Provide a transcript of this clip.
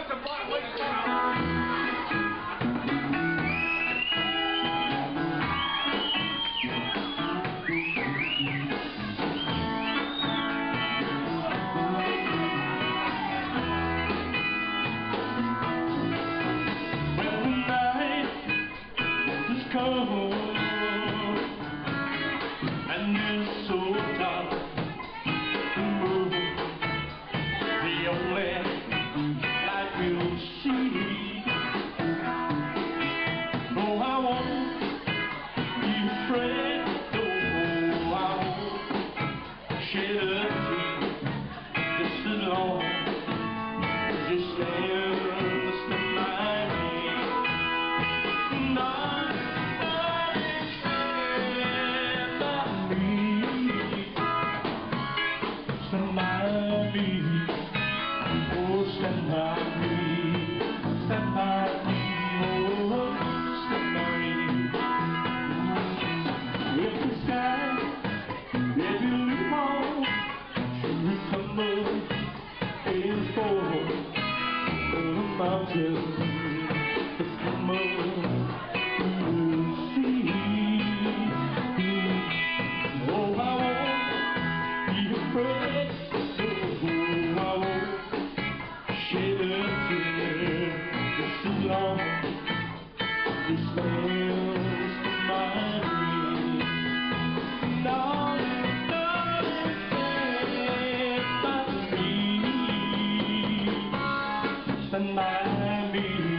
And it's so dark, the moon, the only light we'll see. Oh, I won't be afraid, no, I won't shed a tear just as long as you stand by me. Stand by me, oh stand by me, stand by me, oh stand by me. If the sky, if you leave home, should tumble and fall, on the mountains that tumble to the sea. Oh, I won't be afraid. Shed a tear just as long as you stand by me. Darling, darling, stand by me. Stand by me.